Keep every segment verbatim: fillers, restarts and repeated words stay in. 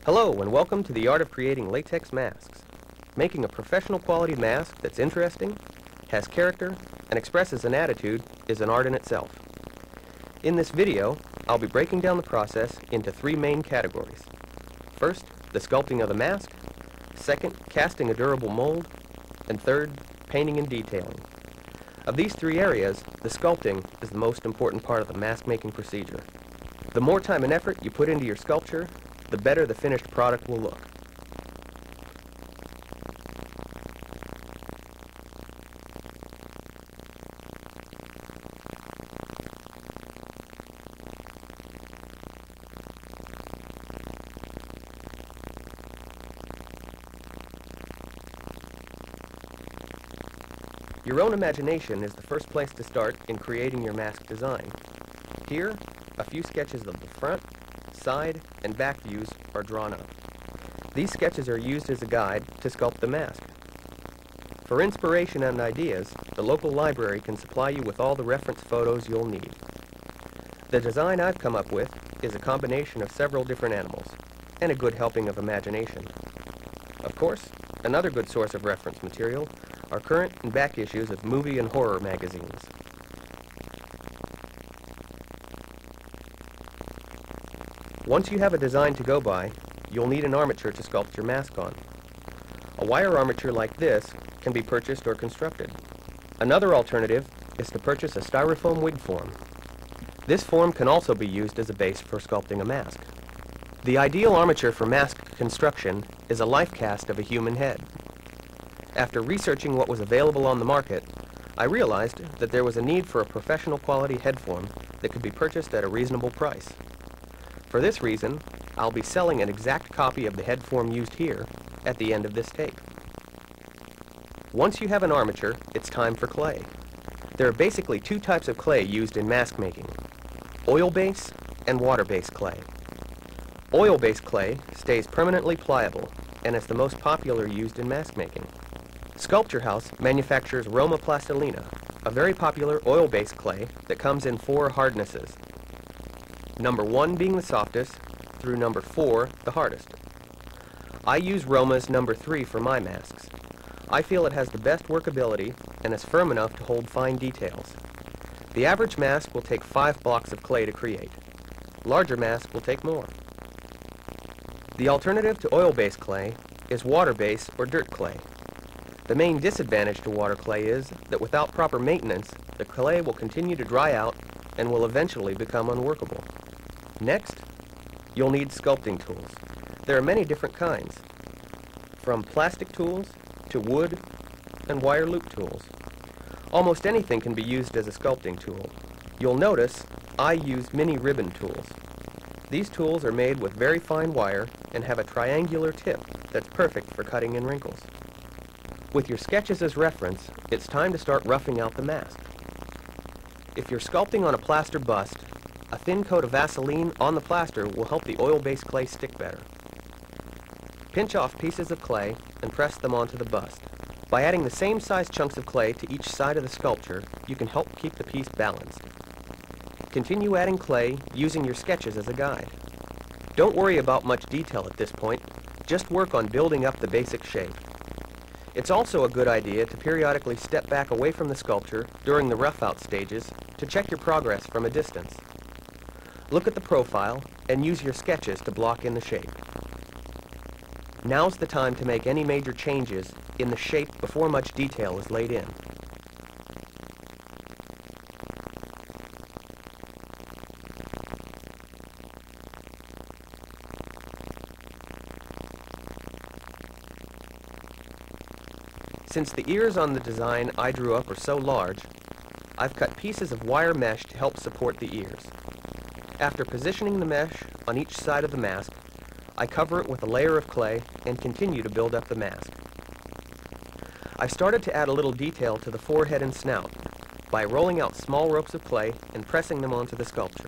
Hello and welcome to the art of creating latex masks. Making a professional quality mask that's interesting, has character, and expresses an attitude is an art in itself. In this video, I'll be breaking down the process into three main categories. First, the sculpting of the mask. Second, casting a durable mold. And third, painting and detailing. Of these three areas, the sculpting is the most important part of the mask making procedure. The more time and effort you put into your sculpture, the better the finished product will look. Your own imagination is the first place to start in creating your mask design. Here, a few sketches of the front, side, and back views are drawn up. These sketches are used as a guide to sculpt the mask. For inspiration and ideas, the local library can supply you with all the reference photos you'll need. The design I've come up with is a combination of several different animals and a good helping of imagination. Of course, another good source of reference material are current and back issues of movie and horror magazines. Once you have a design to go by, you'll need an armature to sculpt your mask on. A wire armature like this can be purchased or constructed. Another alternative is to purchase a styrofoam wig form. This form can also be used as a base for sculpting a mask. The ideal armature for mask construction is a life cast of a human head. After researching what was available on the market, I realized that there was a need for a professional quality head form that could be purchased at a reasonable price. For this reason, I'll be selling an exact copy of the head form used here at the end of this tape. Once you have an armature, it's time for clay. There are basically two types of clay used in mask making: oil-based and water-based clay. Oil-based clay stays permanently pliable and is the most popular used in mask making. Sculpture House manufactures Roma Plastilina, a very popular oil-based clay that comes in four hardnesses. Number one being the softest, through number four the hardest. I use Roma's number three for my masks. I feel it has the best workability and is firm enough to hold fine details. The average mask will take five blocks of clay to create. Larger masks will take more. The alternative to oil-based clay is water-based or dirt clay. The main disadvantage to water clay is that without proper maintenance, the clay will continue to dry out and will eventually become unworkable. Next, you'll need sculpting tools. There are many different kinds, from plastic tools to wood and wire loop tools. Almost anything can be used as a sculpting tool. You'll notice I use mini ribbon tools. These tools are made with very fine wire and have a triangular tip that's perfect for cutting in wrinkles. With your sketches as reference, it's time to start roughing out the mask. If you're sculpting on a plaster bust, a thin coat of Vaseline on the plaster will help the oil-based clay stick better. Pinch off pieces of clay and press them onto the bust. By adding the same size chunks of clay to each side of the sculpture, you can help keep the piece balanced. Continue adding clay using your sketches as a guide. Don't worry about much detail at this point, just work on building up the basic shape. It's also a good idea to periodically step back away from the sculpture during the rough-out stages to check your progress from a distance. Look at the profile and use your sketches to block in the shape. Now's the time to make any major changes in the shape before much detail is laid in. Since the ears on the design I drew up are so large, I've cut pieces of wire mesh to help support the ears. After positioning the mesh on each side of the mask, I cover it with a layer of clay and continue to build up the mask. I've started to add a little detail to the forehead and snout by rolling out small ropes of clay and pressing them onto the sculpture.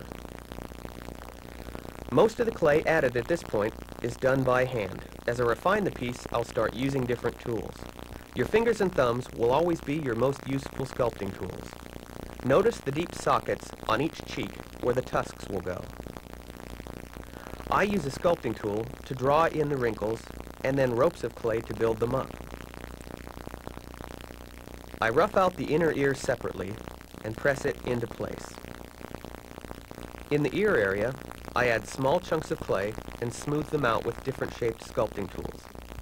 Most of the clay added at this point is done by hand. As I refine the piece, I'll start using different tools. Your fingers and thumbs will always be your most useful sculpting tools. Notice the deep sockets on each cheek where the tusks will go. I use a sculpting tool to draw in the wrinkles and then ropes of clay to build them up. I rough out the inner ear separately and press it into place. In the ear area, I add small chunks of clay and smooth them out with different shaped sculpting tools.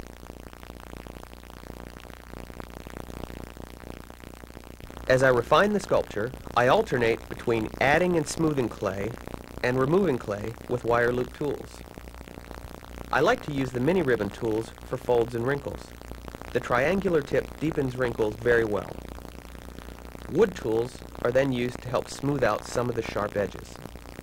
As I refine the sculpture, I alternate between adding and smoothing clay and removing clay with wire loop tools. I like to use the mini ribbon tools for folds and wrinkles. The triangular tip deepens wrinkles very well. Wood tools are then used to help smooth out some of the sharp edges.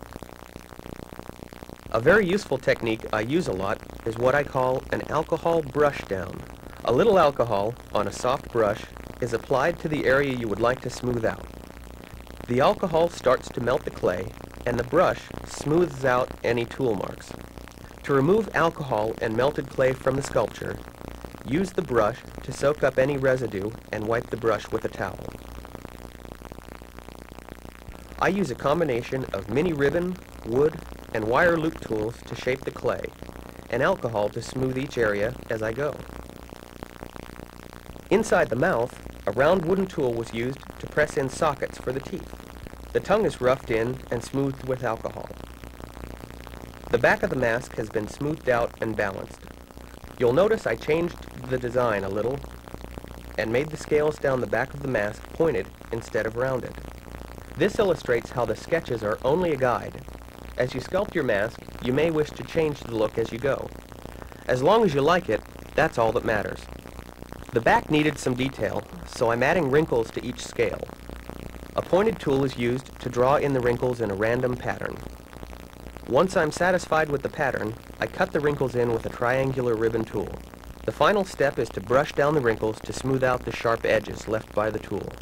A very useful technique I use a lot is what I call an alcohol brush down. A little alcohol on a soft brush is applied to the area you would like to smooth out. The alcohol starts to melt the clay and the brush smooths out any tool marks. To remove alcohol and melted clay from the sculpture, use the brush to soak up any residue and wipe the brush with a towel. I use a combination of mini ribbon, wood, and wire loop tools to shape the clay, and alcohol to smooth each area as I go. Inside the mouth, a round wooden tool was used to press in sockets for the teeth. The tongue is roughed in and smoothed with alcohol. The back of the mask has been smoothed out and balanced. You'll notice I changed the design a little and made the scales down the back of the mask pointed instead of rounded. This illustrates how the sketches are only a guide. As you sculpt your mask, you may wish to change the look as you go. As long as you like it, that's all that matters. The back needed some detail, so I'm adding wrinkles to each scale. A pointed tool is used to draw in the wrinkles in a random pattern. Once I'm satisfied with the pattern, I cut the wrinkles in with a triangular ribbon tool. The final step is to brush down the wrinkles to smooth out the sharp edges left by the tool.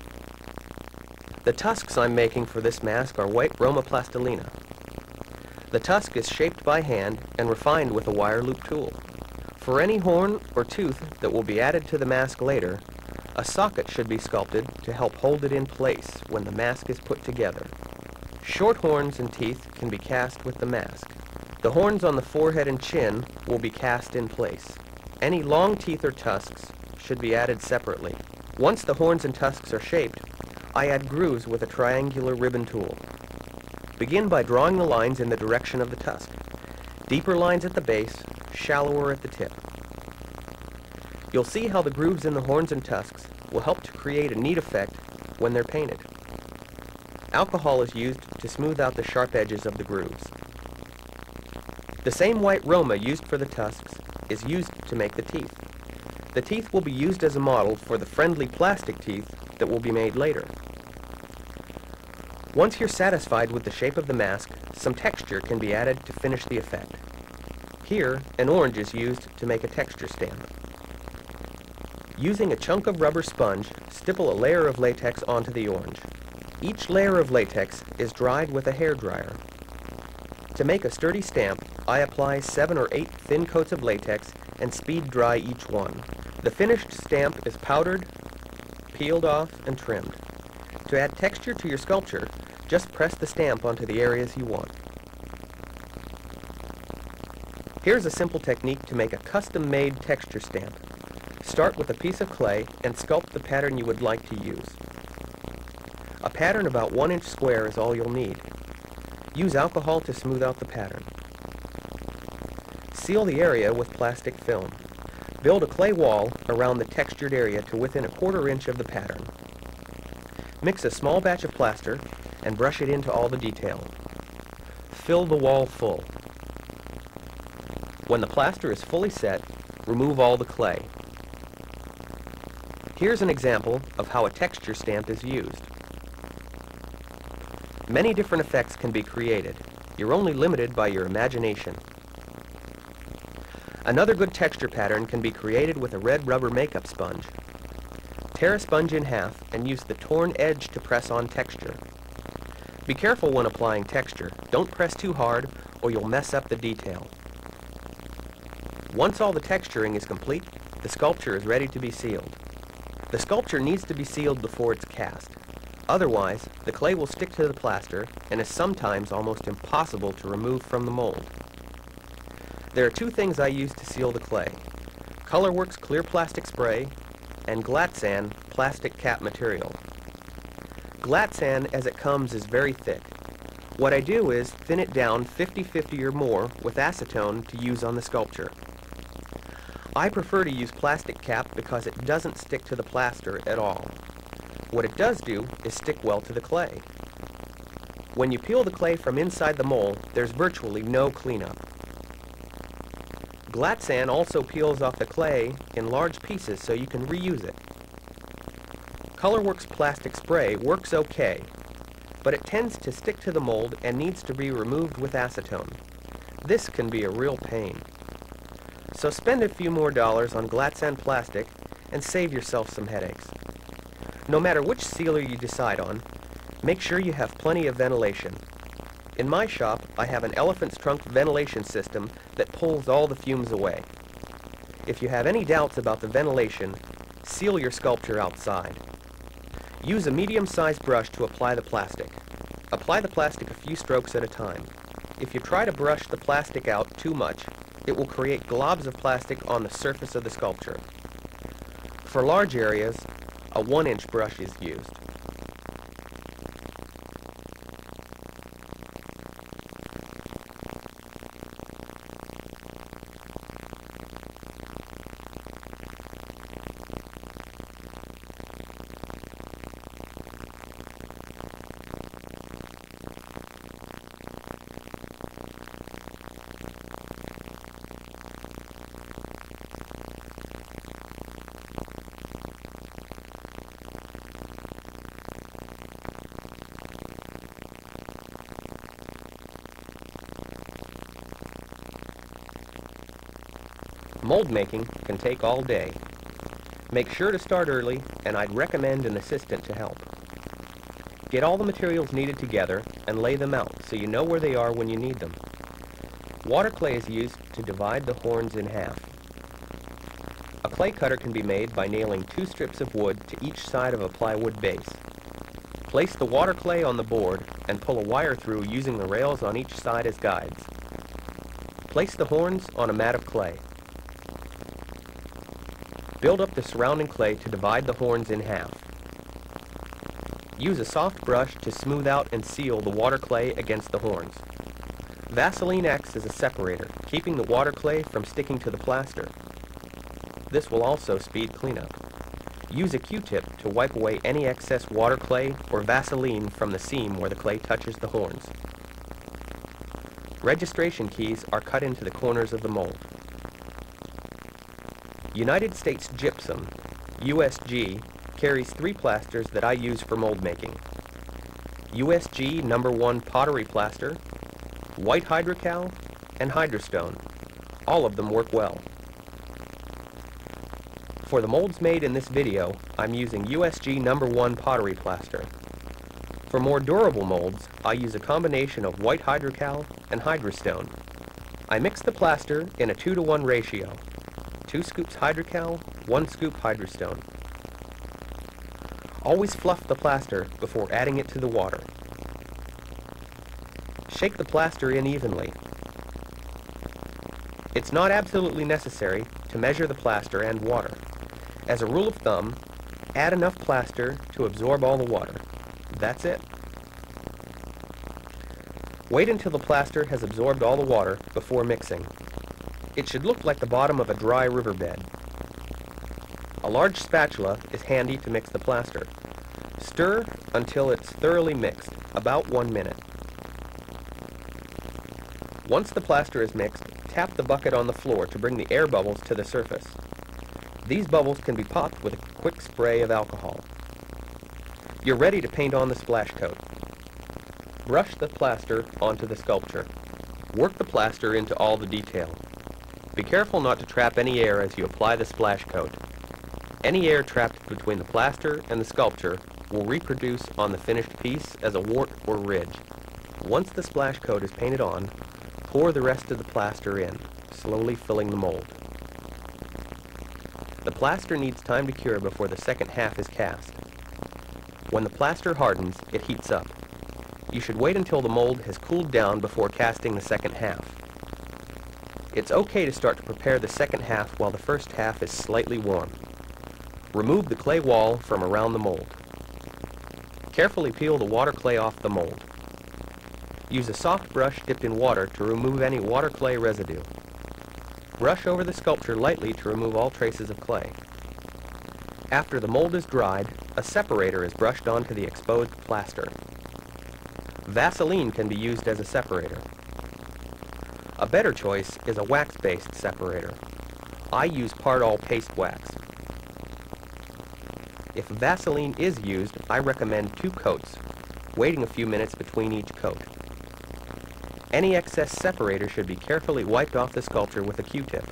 The tusks I'm making for this mask are white Roma plastilina. The tusk is shaped by hand and refined with a wire loop tool. For any horn or tooth that will be added to the mask later, a socket should be sculpted to help hold it in place when the mask is put together. Short horns and teeth can be cast with the mask. The horns on the forehead and chin will be cast in place. Any long teeth or tusks should be added separately. Once the horns and tusks are shaped, I add grooves with a triangular ribbon tool. Begin by drawing the lines in the direction of the tusk. Deeper lines at the base, shallower at the tip. You'll see how the grooves in the horns and tusks will help to create a neat effect when they're painted. Alcohol is used to smooth out the sharp edges of the grooves. The same white Roma used for the tusks is used to make the teeth. The teeth will be used as a model for the friendly plastic teeth that will be made later. Once you're satisfied with the shape of the mask, some texture can be added to finish the effect. Here, an orange is used to make a texture stamp. Using a chunk of rubber sponge, stipple a layer of latex onto the orange. Each layer of latex is dried with a hairdryer. To make a sturdy stamp, I apply seven or eight thin coats of latex and speed dry each one. The finished stamp is powdered, peeled off, and trimmed. To add texture to your sculpture, just press the stamp onto the areas you want. Here's a simple technique to make a custom-made texture stamp. Start with a piece of clay and sculpt the pattern you would like to use. A pattern about one inch square is all you'll need. Use alcohol to smooth out the pattern. Seal the area with plastic film. Build a clay wall around the textured area to within a quarter inch of the pattern. Mix a small batch of plaster and brush it into all the detail. Fill the wall full. When the plaster is fully set, remove all the clay. Here's an example of how a texture stamp is used. Many different effects can be created. You're only limited by your imagination. Another good texture pattern can be created with a red rubber makeup sponge. Tear a sponge in half and use the torn edge to press on texture. Be careful when applying texture. Don't press too hard or you'll mess up the detail. Once all the texturing is complete, the sculpture is ready to be sealed. The sculpture needs to be sealed before it's cast. Otherwise, the clay will stick to the plaster and is sometimes almost impossible to remove from the mold. There are two things I use to seal the clay: ColorWorks clear plastic spray and Glatsan plastic cap material. Glatsan as it comes is very thick. What I do is thin it down fifty fifty or more with acetone to use on the sculpture. I prefer to use plastic cap because it doesn't stick to the plaster at all. What it does do is stick well to the clay. When you peel the clay from inside the mold, there's virtually no cleanup. Glatsan also peels off the clay in large pieces so you can reuse it. ColorWorks plastic spray works okay, but it tends to stick to the mold and needs to be removed with acetone. This can be a real pain. So spend a few more dollars on Glatsan plastic and save yourself some headaches. No matter which sealer you decide on, make sure you have plenty of ventilation. In my shop, I have an elephant's trunk ventilation system that pulls all the fumes away. If you have any doubts about the ventilation, seal your sculpture outside. Use a medium-sized brush to apply the plastic. Apply the plastic a few strokes at a time. If you try to brush the plastic out too much, it will create globs of plastic on the surface of the sculpture. For large areas, a one inch brush is used. Mold making can take all day. Make sure to start early, and I'd recommend an assistant to help. Get all the materials needed together and lay them out so you know where they are when you need them. Water clay is used to divide the horns in half. A clay cutter can be made by nailing two strips of wood to each side of a plywood base. Place the water clay on the board and pull a wire through using the rails on each side as guides. Place the horns on a mat of clay. Build up the surrounding clay to divide the horns in half. Use a soft brush to smooth out and seal the water clay against the horns. Vaseline acts as a separator, keeping the water clay from sticking to the plaster. This will also speed cleanup. Use a Q-tip to wipe away any excess water clay or Vaseline from the seam where the clay touches the horns. Registration keys are cut into the corners of the mold. United States Gypsum, U S G, carries three plasters that I use for mold making. U S G number one pottery plaster, white hydrocal, and hydrostone. All of them work well. For the molds made in this video, I'm using U S G number one pottery plaster. For more durable molds, I use a combination of white hydrocal and hydrostone. I mix the plaster in a two to one ratio. Two scoops hydrocal, one scoop hydrostone. Always fluff the plaster before adding it to the water. Shake the plaster in evenly. It's not absolutely necessary to measure the plaster and water. As a rule of thumb, add enough plaster to absorb all the water. That's it. Wait until the plaster has absorbed all the water before mixing. It should look like the bottom of a dry riverbed. A large spatula is handy to mix the plaster. Stir until it's thoroughly mixed, about one minute. Once the plaster is mixed, tap the bucket on the floor to bring the air bubbles to the surface. These bubbles can be popped with a quick spray of alcohol. You're ready to paint on the splash coat. Brush the plaster onto the sculpture. Work the plaster into all the detail. Be careful not to trap any air as you apply the splash coat. Any air trapped between the plaster and the sculpture will reproduce on the finished piece as a wart or ridge. Once the splash coat is painted on, pour the rest of the plaster in, slowly filling the mold. The plaster needs time to cure before the second half is cast. When the plaster hardens, it heats up. You should wait until the mold has cooled down before casting the second half. It's okay to start to prepare the second half while the first half is slightly warm. Remove the clay wall from around the mold. Carefully peel the water clay off the mold. Use a soft brush dipped in water to remove any water clay residue. Brush over the sculpture lightly to remove all traces of clay. After the mold is dried, a separator is brushed onto the exposed plaster. Vaseline can be used as a separator. A better choice is a wax-based separator. I use Part-All paste wax. If Vaseline is used, I recommend two coats, waiting a few minutes between each coat. Any excess separator should be carefully wiped off the sculpture with a Q-tip.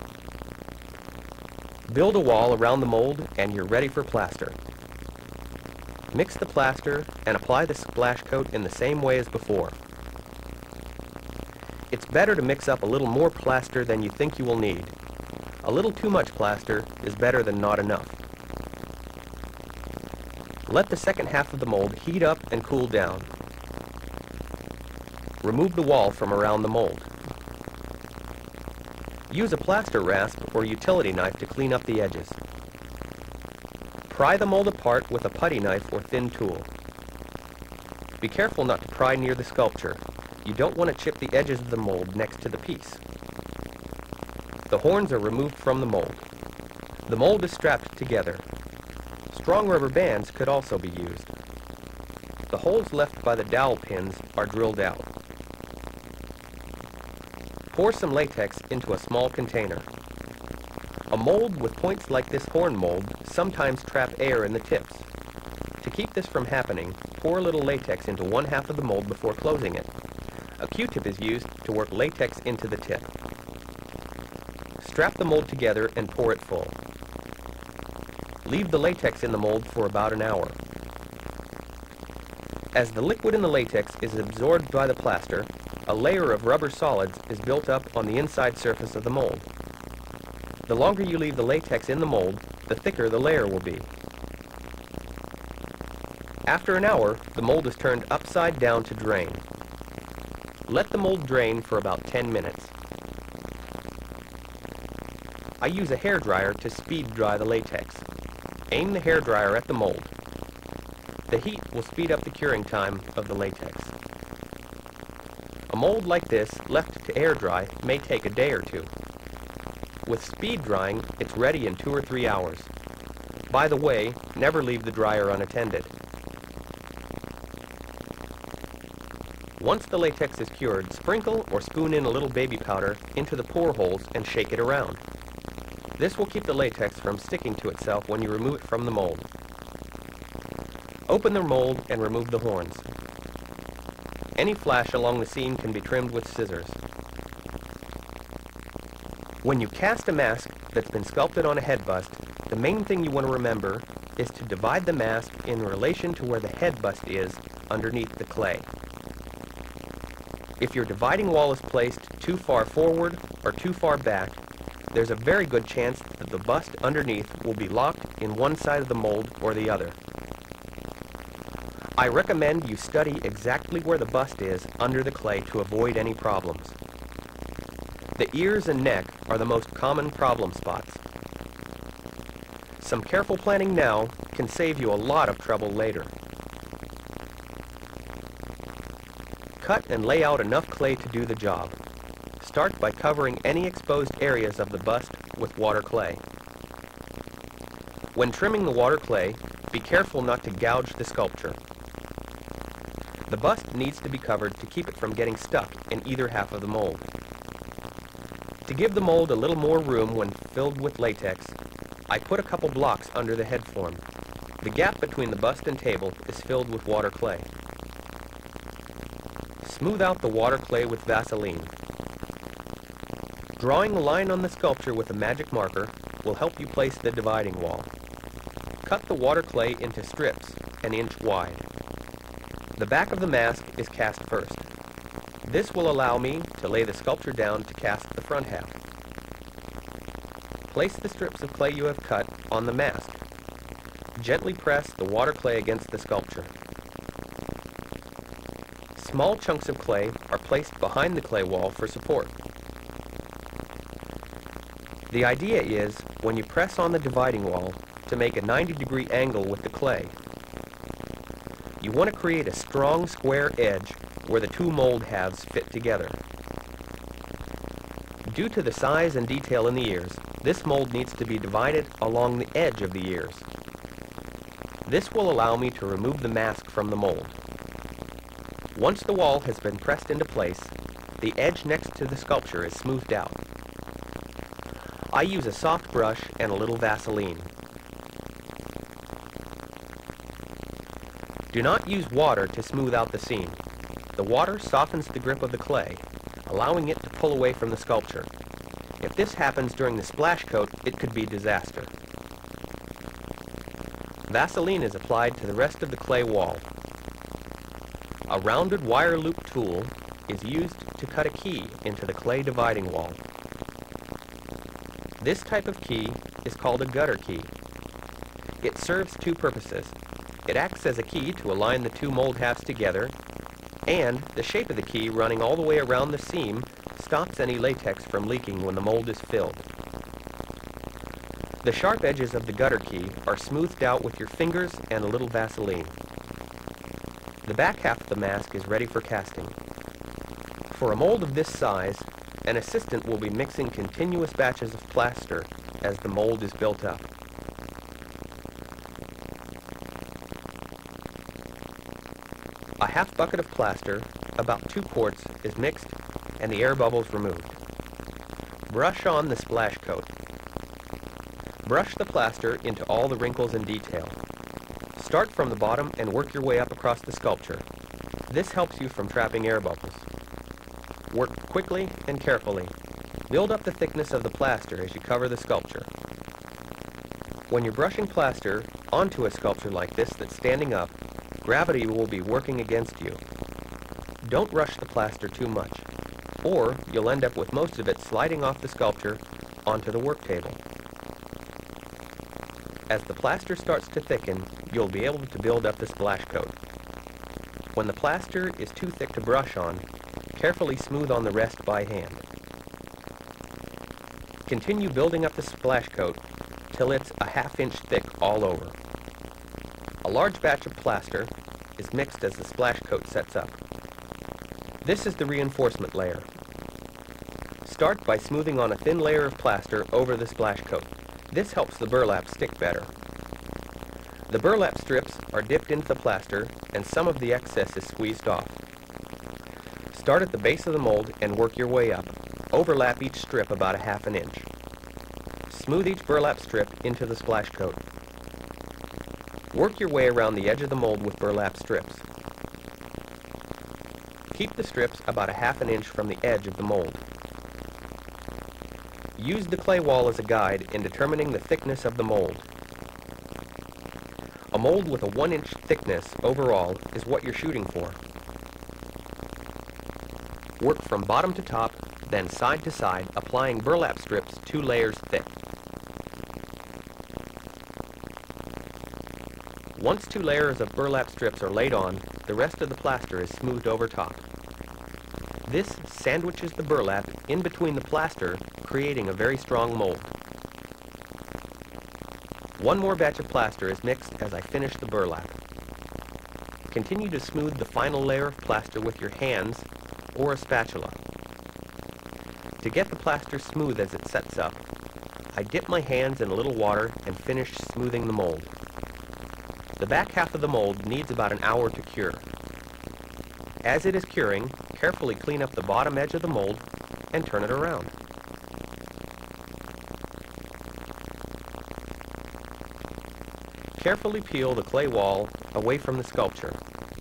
Build a wall around the mold and you're ready for plaster. Mix the plaster and apply the splash coat in the same way as before. It's better to mix up a little more plaster than you think you will need. A little too much plaster is better than not enough. Let the second half of the mold heat up and cool down. Remove the wall from around the mold. Use a plaster rasp or utility knife to clean up the edges. Pry the mold apart with a putty knife or thin tool. Be careful not to pry near the sculpture. You don't want to chip the edges of the mold next to the piece. The horns are removed from the mold. The mold is strapped together. Strong rubber bands could also be used. The holes left by the dowel pins are drilled out. Pour some latex into a small container. A mold with points like this horn mold sometimes trap air in the tips. To keep this from happening, pour a little latex into one half of the mold before closing it. A Q-tip is used to work latex into the tip. Strap the mold together and pour it full. Leave the latex in the mold for about an hour. As the liquid in the latex is absorbed by the plaster, a layer of rubber solids is built up on the inside surface of the mold. The longer you leave the latex in the mold, the thicker the layer will be. After an hour, the mold is turned upside down to drain. Let the mold drain for about ten minutes. I use a hairdryer to speed dry the latex. Aim the hairdryer at the mold. The heat will speed up the curing time of the latex. A mold like this, left to air dry, may take a day or two. With speed drying, it's ready in two or three hours. By the way, never leave the dryer unattended. Once the latex is cured, sprinkle or spoon in a little baby powder into the pore holes and shake it around. This will keep the latex from sticking to itself when you remove it from the mold. Open the mold and remove the horns. Any flash along the seam can be trimmed with scissors. When you cast a mask that's been sculpted on a head bust, the main thing you want to remember is to divide the mask in relation to where the head bust is underneath the clay. If your dividing wall is placed too far forward or too far back, there's a very good chance that the bust underneath will be locked in one side of the mold or the other. I recommend you study exactly where the bust is under the clay to avoid any problems. The ears and neck are the most common problem spots. Some careful planning now can save you a lot of trouble later. Cut and lay out enough clay to do the job. Start by covering any exposed areas of the bust with water clay. When trimming the water clay, be careful not to gouge the sculpture. The bust needs to be covered to keep it from getting stuck in either half of the mold. To give the mold a little more room when filled with latex, I put a couple blocks under the head form. The gap between the bust and table is filled with water clay. Smooth out the water clay with Vaseline. Drawing a line on the sculpture with a magic marker will help you place the dividing wall. Cut the water clay into strips an inch wide. The back of the mask is cast first. This will allow me to lay the sculpture down to cast the front half. Place the strips of clay you have cut on the mask. Gently press the water clay against the sculpture. Small chunks of clay are placed behind the clay wall for support. The idea is, when you press on the dividing wall, to make a ninety degree angle with the clay. You want to create a strong square edge where the two mold halves fit together. Due to the size and detail in the ears, this mold needs to be divided along the edge of the ears. This will allow me to remove the mask from the mold. Once the wall has been pressed into place, the edge next to the sculpture is smoothed out. I use a soft brush and a little Vaseline. Do not use water to smooth out the seam. The water softens the grip of the clay, allowing it to pull away from the sculpture. If this happens during the splash coat, it could be disaster. Vaseline is applied to the rest of the clay wall. A rounded wire loop tool is used to cut a key into the clay dividing wall. This type of key is called a gutter key. It serves two purposes. It acts as a key to align the two mold halves together, and the shape of the key running all the way around the seam stops any latex from leaking when the mold is filled. The sharp edges of the gutter key are smoothed out with your fingers and a little Vaseline. The back half of the mask is ready for casting. For a mold of this size, an assistant will be mixing continuous batches of plaster as the mold is built up. A half bucket of plaster, about two quarts, is mixed and the air bubbles removed. Brush on the splash coat. Brush the plaster into all the wrinkles and detail. Start from the bottom and work your way up across the sculpture. This helps you from trapping air bubbles. Work quickly and carefully. Build up the thickness of the plaster as you cover the sculpture. When you're brushing plaster onto a sculpture like this that's standing up, gravity will be working against you. Don't rush the plaster too much, or you'll end up with most of it sliding off the sculpture onto the work table. As the plaster starts to thicken, you'll be able to build up the splash coat. When the plaster is too thick to brush on, carefully smooth on the rest by hand. Continue building up the splash coat till it's a half inch thick all over. A large batch of plaster is mixed as the splash coat sets up. This is the reinforcement layer. Start by smoothing on a thin layer of plaster over the splash coat. This helps the burlap stick better. The burlap strips are dipped into the plaster and some of the excess is squeezed off. Start at the base of the mold and work your way up. Overlap each strip about a half an inch. Smooth each burlap strip into the splash coat. Work your way around the edge of the mold with burlap strips. Keep the strips about a half an inch from the edge of the mold. Use the clay wall as a guide in determining the thickness of the mold. A mold with a one inch thickness overall is what you're shooting for. Work from bottom to top, then side to side, applying burlap strips two layers thick. Once two layers of burlap strips are laid on, the rest of the plaster is smoothed over top. This sandwiches the burlap in between the plaster, creating a very strong mold. One more batch of plaster is mixed as I finish the burlap. Continue to smooth the final layer of plaster with your hands or a spatula. To get the plaster smooth as it sets up, I dip my hands in a little water and finish smoothing the mold. The back half of the mold needs about an hour to cure. As it is curing, carefully clean up the bottom edge of the mold and turn it around. Carefully peel the clay wall away from the sculpture.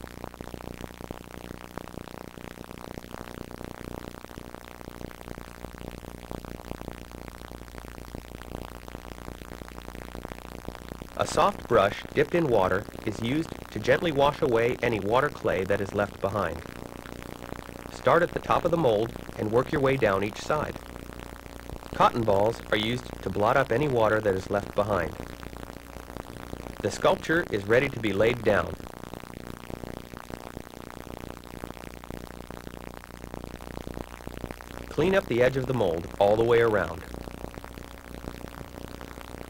A soft brush dipped in water is used to gently wash away any water clay that is left behind. Start at the top of the mold and work your way down each side. Cotton balls are used to blot up any water that is left behind. The sculpture is ready to be laid down. Clean up the edge of the mold all the way around.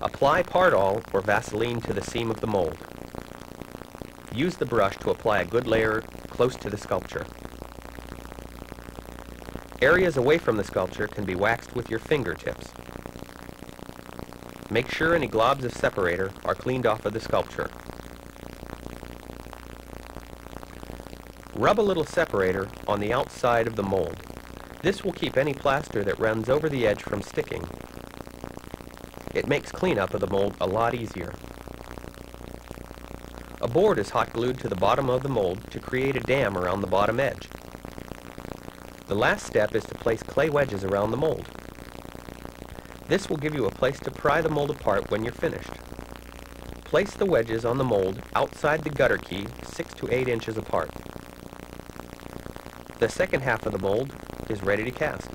Apply Pardol or Vaseline to the seam of the mold. Use the brush to apply a good layer close to the sculpture. Areas away from the sculpture can be waxed with your fingertips. Make sure any globs of separator are cleaned off of the sculpture. Rub a little separator on the outside of the mold. This will keep any plaster that runs over the edge from sticking. It makes cleanup of the mold a lot easier. A board is hot glued to the bottom of the mold to create a dam around the bottom edge. The last step is to place clay wedges around the mold. This will give you a place to pry the mold apart when you're finished. Place the wedges on the mold outside the gutter key six to eight inches apart. The second half of the mold is ready to cast.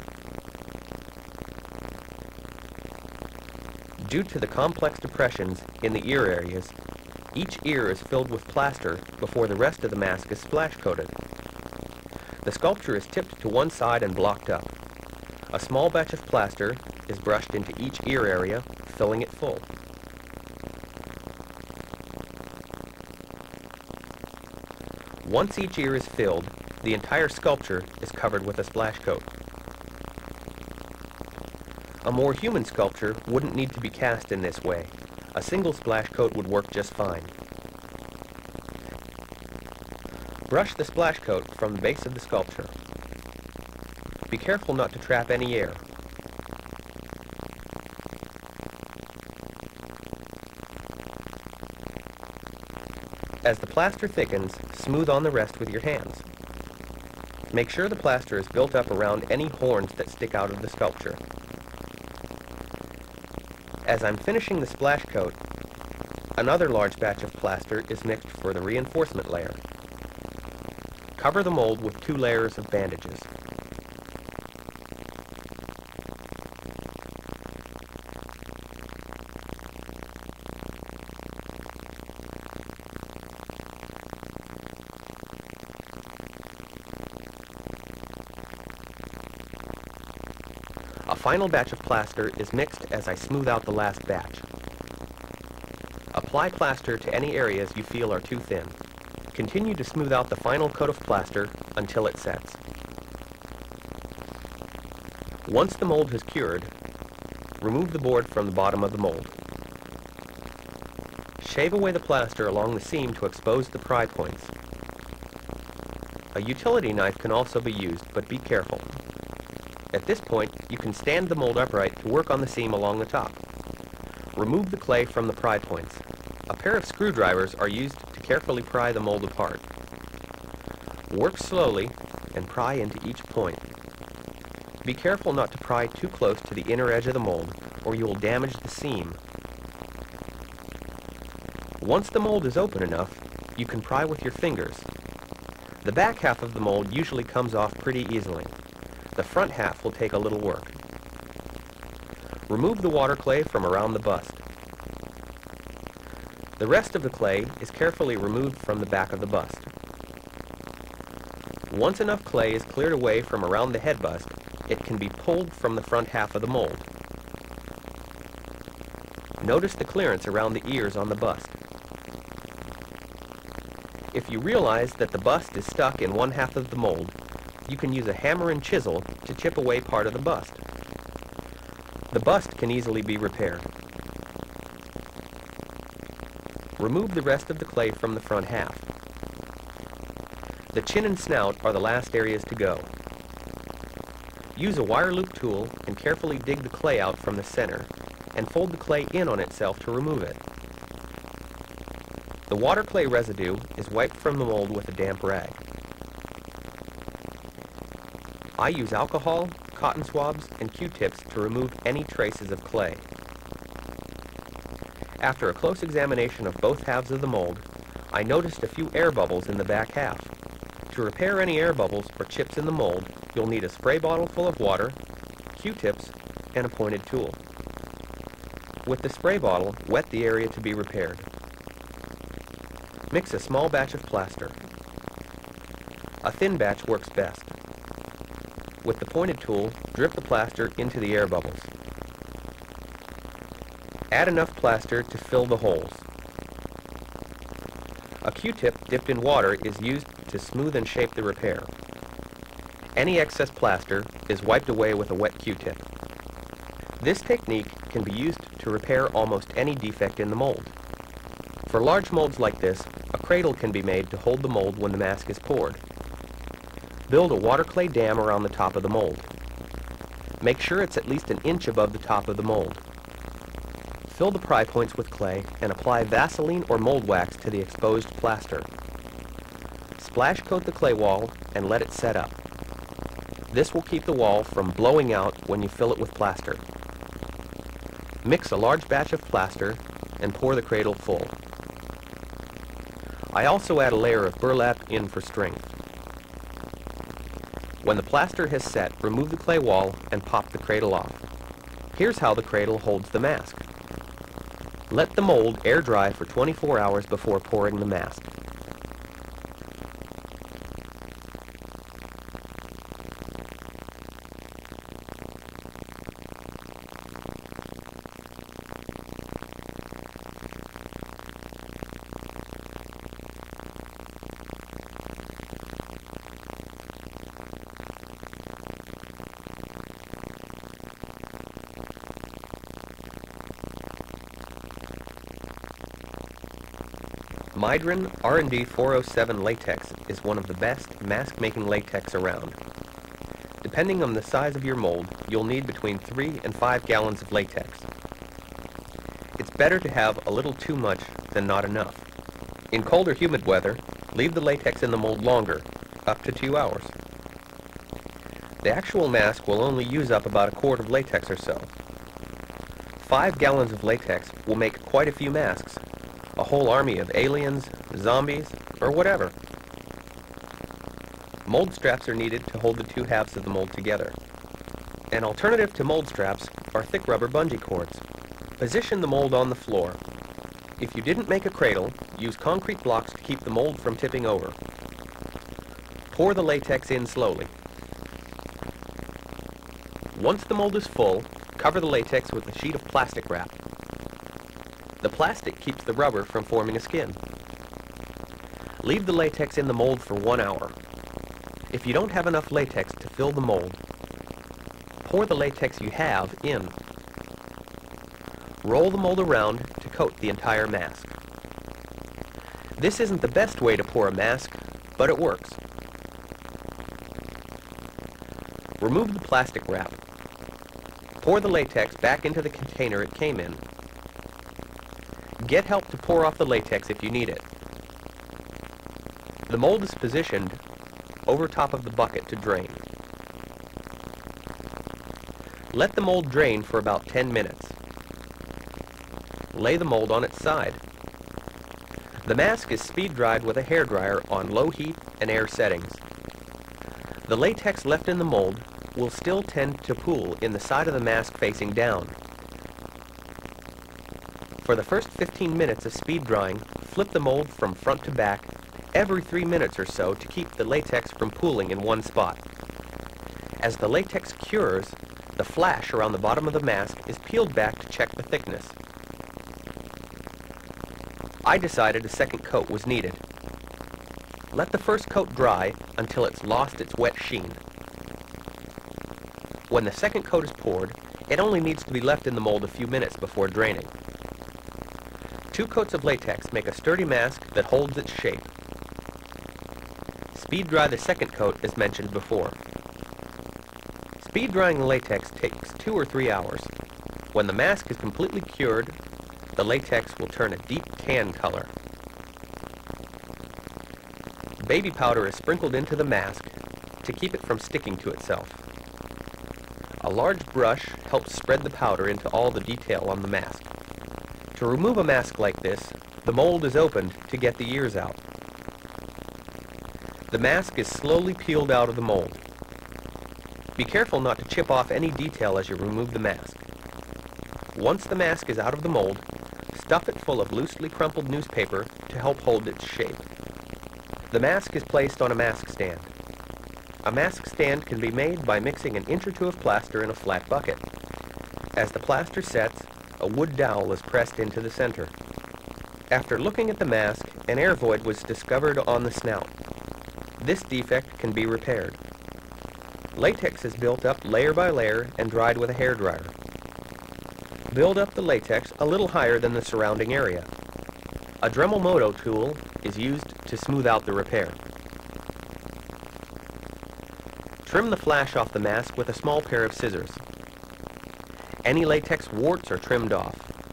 Due to the complex depressions in the ear areas, each ear is filled with plaster before the rest of the mask is splash coated. The sculpture is tipped to one side and blocked up. A small batch of plaster is brushed into each ear area, filling it full. Once each ear is filled, the entire sculpture is covered with a splash coat. A more human sculpture wouldn't need to be cast in this way. A single splash coat would work just fine. Brush the splash coat from the base of the sculpture. Be careful not to trap any air. As the plaster thickens, smooth on the rest with your hands. Make sure the plaster is built up around any horns that stick out of the sculpture. As I'm finishing the splash coat, another large batch of plaster is mixed for the reinforcement layer. Cover the mold with two layers of bandages. A final batch of plaster is mixed as I smooth out the last batch. Apply plaster to any areas you feel are too thin. Continue to smooth out the final coat of plaster until it sets. Once the mold has cured, remove the board from the bottom of the mold. Shave away the plaster along the seam to expose the pry points. A utility knife can also be used, but be careful. At this point, you can stand the mold upright to work on the seam along the top. Remove the clay from the pry points. A pair of screwdrivers are used to carefully pry the mold apart. Work slowly and pry into each point. Be careful not to pry too close to the inner edge of the mold, or you will damage the seam. Once the mold is open enough, you can pry with your fingers. The back half of the mold usually comes off pretty easily. The front half will take a little work. Remove the water clay from around the bust. The rest of the clay is carefully removed from the back of the bust. Once enough clay is cleared away from around the head bust, it can be pulled from the front half of the mold. Notice the clearance around the ears on the bust. If you realize that the bust is stuck in one half of the mold, you can use a hammer and chisel to chip away part of the bust. The bust can easily be repaired. Remove the rest of the clay from the front half. The chin and snout are the last areas to go. Use a wire loop tool and carefully dig the clay out from the center and fold the clay in on itself to remove it. The water clay residue is wiped from the mold with a damp rag. I use alcohol, cotton swabs, and Q-tips to remove any traces of clay. After a close examination of both halves of the mold, I noticed a few air bubbles in the back half. To repair any air bubbles or chips in the mold, you'll need a spray bottle full of water, Q-tips, and a pointed tool. With the spray bottle, wet the area to be repaired. Mix a small batch of plaster. A thin batch works best. With the pointed tool, drip the plaster into the air bubbles. Add enough plaster to fill the holes. A Q-tip dipped in water is used to smooth and shape the repair. Any excess plaster is wiped away with a wet Q-tip. This technique can be used to repair almost any defect in the mold. For large molds like this, a cradle can be made to hold the mold when the mask is poured. Build a water clay dam around the top of the mold. Make sure it's at least an inch above the top of the mold. Fill the pry points with clay and apply Vaseline or mold wax to the exposed plaster. Splash coat the clay wall and let it set up. This will keep the wall from blowing out when you fill it with plaster. Mix a large batch of plaster and pour the cradle full. I also add a layer of burlap in for strength. When the plaster has set, remove the clay wall and pop the cradle off. Here's how the cradle holds the mask. Let the mold air dry for twenty-four hours before pouring the mask. Mydrin R and D four oh seven latex is one of the best mask-making latex around. Depending on the size of your mold, you'll need between three and five gallons of latex. It's better to have a little too much than not enough. In cold or humid weather, leave the latex in the mold longer, up to two hours. The actual mask will only use up about a quart of latex or so. Five gallons of latex will make quite a few masks, a whole army of aliens, zombies, or whatever. Mold straps are needed to hold the two halves of the mold together. An alternative to mold straps are thick rubber bungee cords. Position the mold on the floor. If you didn't make a cradle, use concrete blocks to keep the mold from tipping over. Pour the latex in slowly. Once the mold is full, cover the latex with a sheet of plastic wrap. The plastic keeps the rubber from forming a skin. Leave the latex in the mold for one hour. If you don't have enough latex to fill the mold, pour the latex you have in. Roll the mold around to coat the entire mask. This isn't the best way to pour a mask, but it works. Remove the plastic wrap. Pour the latex back into the container it came in. Get help to pour off the latex if you need it. The mold is positioned over top of the bucket to drain. Let the mold drain for about ten minutes. Lay the mold on its side. The mask is speed dried with a hairdryer on low heat and air settings. The latex left in the mold will still tend to pool in the side of the mask facing down. For the first fifteen minutes of speed drying, flip the mold from front to back every three minutes or so to keep the latex from pooling in one spot. As the latex cures, the flash around the bottom of the mask is peeled back to check the thickness. I decided a second coat was needed. Let the first coat dry until it's lost its wet sheen. When the second coat is poured, it only needs to be left in the mold a few minutes before draining. Two coats of latex make a sturdy mask that holds its shape. Speed dry the second coat as mentioned before. Speed drying the latex takes two or three hours. When the mask is completely cured, the latex will turn a deep tan color. Baby powder is sprinkled into the mask to keep it from sticking to itself. A large brush helps spread the powder into all the detail on the mask. To remove a mask like this, the mold is opened to get the ears out. The mask is slowly peeled out of the mold. Be careful not to chip off any detail as you remove the mask. Once the mask is out of the mold, stuff it full of loosely crumpled newspaper to help hold its shape. The mask is placed on a mask stand. A mask stand can be made by mixing an inch or two of plaster in a flat bucket. As the plaster sets, a wood dowel is pressed into the center. After looking at the mask, an air void was discovered on the snout. This defect can be repaired. Latex is built up layer by layer and dried with a hairdryer. Build up the latex a little higher than the surrounding area. A Dremel Moto tool is used to smooth out the repair. Trim the flash off the mask with a small pair of scissors. Any latex warts are trimmed off.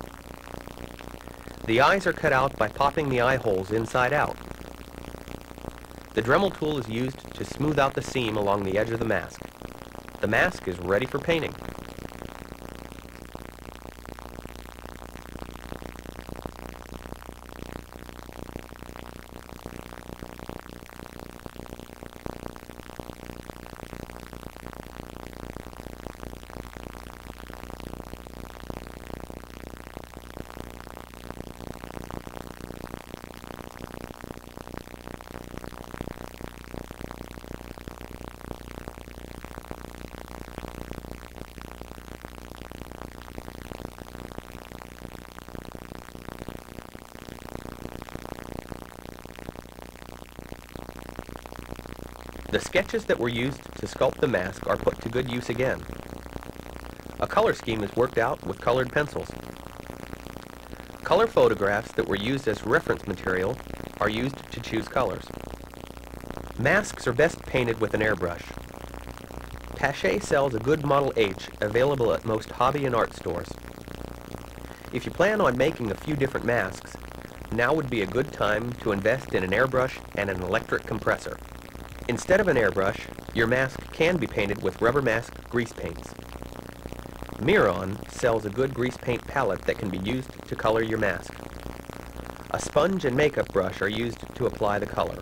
The eyes are cut out by popping the eye holes inside out. The Dremel tool is used to smooth out the seam along the edge of the mask. The mask is ready for painting. The sketches that were used to sculpt the mask are put to good use again. A color scheme is worked out with colored pencils. Color photographs that were used as reference material are used to choose colors. Masks are best painted with an airbrush. Pache sells a good Model H available at most hobby and art stores. If you plan on making a few different masks, now would be a good time to invest in an airbrush and an electric compressor. Instead of an airbrush, your mask can be painted with rubber mask grease paints. Miron sells a good grease paint palette that can be used to color your mask. A sponge and makeup brush are used to apply the color.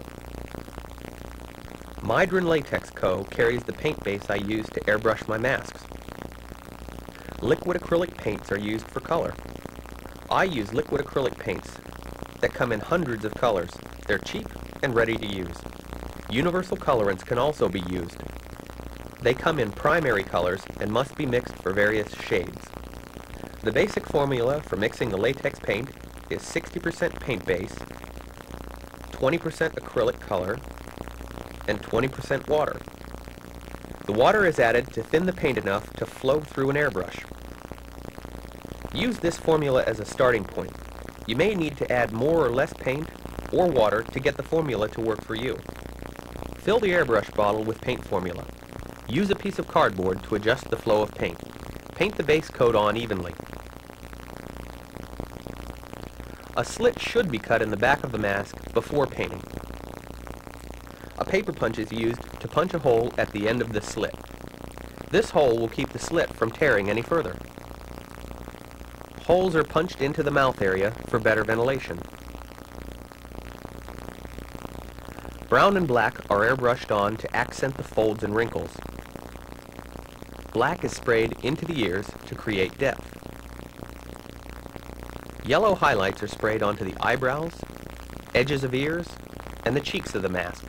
Mydron Latex Co. carries the paint base I use to airbrush my masks. Liquid acrylic paints are used for color. I use liquid acrylic paints that come in hundreds of colors. They're cheap and ready to use. Universal colorants can also be used. They come in primary colors and must be mixed for various shades. The basic formula for mixing the latex paint is sixty percent paint base, twenty percent acrylic color, and twenty percent water. The water is added to thin the paint enough to flow through an airbrush. Use this formula as a starting point. You may need to add more or less paint or water to get the formula to work for you. Fill the airbrush bottle with paint formula. Use a piece of cardboard to adjust the flow of paint. Paint the base coat on evenly. A slit should be cut in the back of the mask before painting. A paper punch is used to punch a hole at the end of the slit. This hole will keep the slit from tearing any further. Holes are punched into the mouth area for better ventilation. Brown and black are airbrushed on to accent the folds and wrinkles. Black is sprayed into the ears to create depth. Yellow highlights are sprayed onto the eyebrows, edges of ears, and the cheeks of the mask.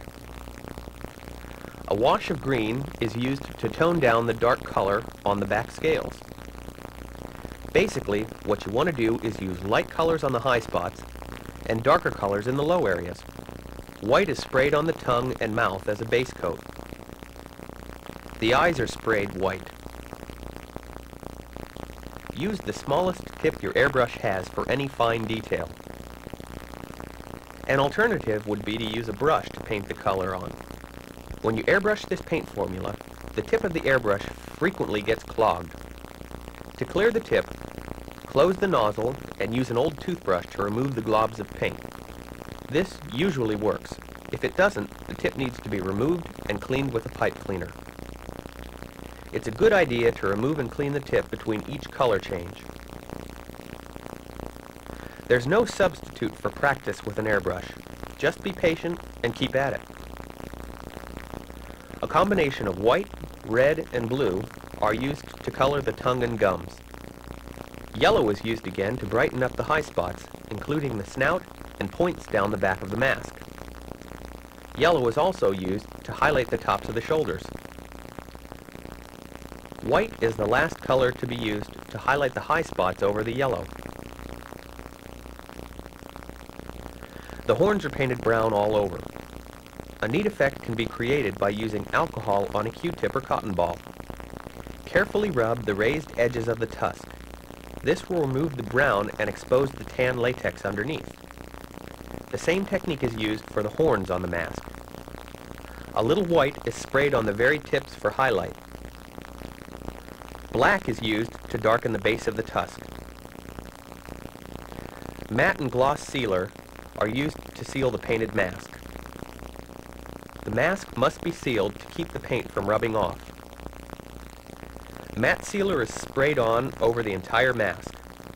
A wash of green is used to tone down the dark color on the back scales. Basically, what you want to do is use light colors on the high spots and darker colors in the low areas. White is sprayed on the tongue and mouth as a base coat. The eyes are sprayed white. Use the smallest tip your airbrush has for any fine detail. An alternative would be to use a brush to paint the color on. When you airbrush this paint formula, the tip of the airbrush frequently gets clogged. To clear the tip, close the nozzle and use an old toothbrush to remove the globs of paint. This usually works. If it doesn't, the tip needs to be removed and cleaned with a pipe cleaner. It's a good idea to remove and clean the tip between each color change. There's no substitute for practice with an airbrush. Just be patient and keep at it. A combination of white, red, and blue are used to color the tongue and gums. Yellow is used again to brighten up the high spots, including the snout and points down the back of the mask. Yellow is also used to highlight the tops of the shoulders. White is the last color to be used to highlight the high spots over the yellow. The horns are painted brown all over. A neat effect can be created by using alcohol on a Q-tip or cotton ball. Carefully rub the raised edges of the tusk. This will remove the brown and expose the tan latex underneath. The same technique is used for the horns on the mask. A little white is sprayed on the very tips for highlight. Black is used to darken the base of the tusk. Matte and gloss sealer are used to seal the painted mask. The mask must be sealed to keep the paint from rubbing off. Matte sealer is sprayed on over the entire mask.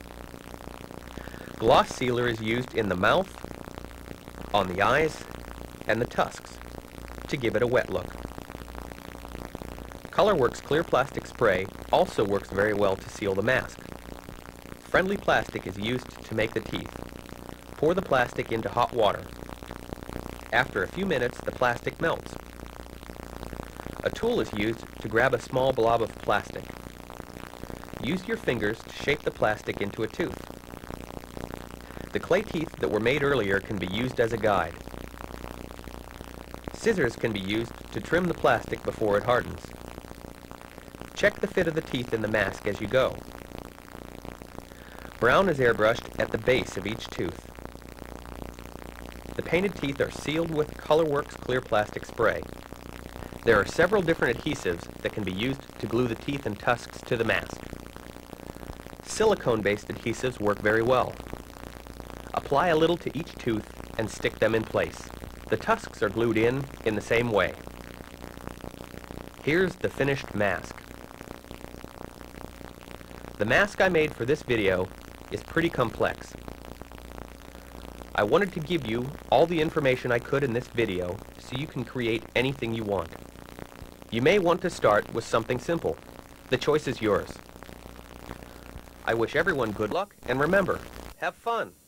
Gloss sealer is used in the mouth, on the eyes, and the tusks to give it a wet look. Colorworks clear plastic spray also works very well to seal the mask. Friendly plastic is used to make the teeth. Pour the plastic into hot water. After a few minutes, the plastic melts. A tool is used to grab a small blob of plastic. Use your fingers to shape the plastic into a tooth. The clay teeth that were made earlier can be used as a guide. Scissors can be used to trim the plastic before it hardens. Check the fit of the teeth in the mask as you go. Brown is airbrushed at the base of each tooth. The painted teeth are sealed with Colorworks clear plastic spray. There are several different adhesives that can be used to glue the teeth and tusks to the mask. Silicone-based adhesives work very well. Apply a little to each tooth and stick them in place. The tusks are glued in in the same way. Here's the finished mask. The mask I made for this video is pretty complex. I wanted to give you all the information I could in this video so you can create anything you want. You may want to start with something simple. The choice is yours. I wish everyone good luck, and remember, have fun!